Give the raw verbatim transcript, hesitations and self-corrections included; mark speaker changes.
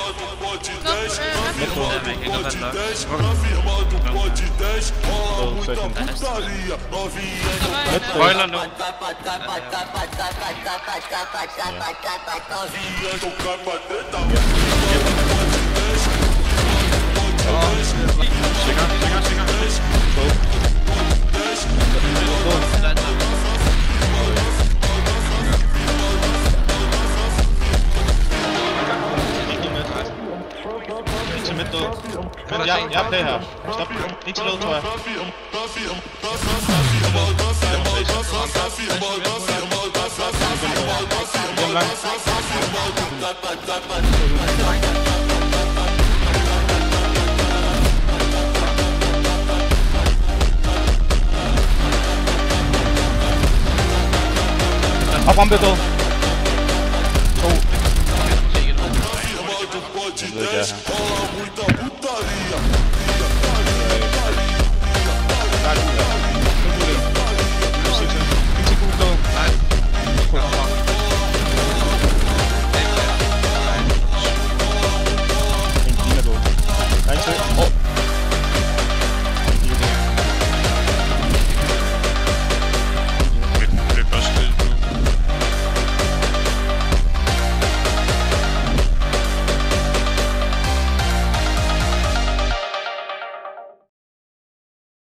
Speaker 1: Spoiler nu.
Speaker 2: Sikker, sikker, sikker. Til midt død. Men jeg, jeg er play her. Stop. En til død, tror jeg. Hjem langt. Op rampe død. To. Jeg ved ikke, jeg er her.